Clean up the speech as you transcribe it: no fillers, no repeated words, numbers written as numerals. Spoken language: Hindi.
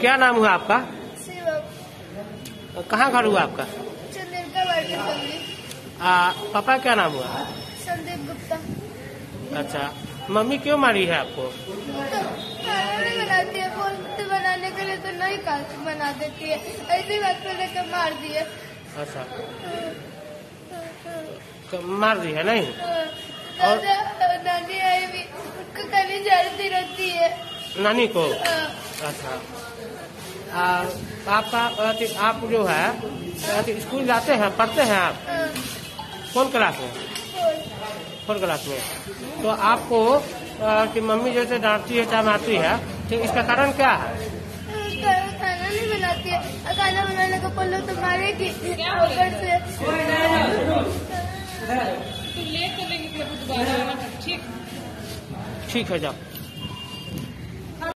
क्या नाम हुआ आपका? शिवम। कहाँ घर हुआ आपका? चंद्रिका वार्ड पापा क्या नाम हुआ? संदीप गुप्ता। अच्छा, मम्मी क्यों मारी है आपको? तो खाना नहीं बनाती है, बोलते बनाने के लिए तो नहीं बना देती है, ऐसी बात को लेकर मार दिए। अच्छा, मार दी है नहीं? और नानी आई भी उसको कभी जलती रहती है। नानी को? अच्छा, आप जो है स्कूल जाते हैं, पढ़ते हैं आप? कौन क्लास में? 4 क्लास में। तो आपको कि मम्मी जैसे डांटती है, चाहे मारती है, तो इसका कारण क्या है? खाना नहीं बनाती है, खाना बनाने को बोलो तो मारेगी। ठीक है, जाओ।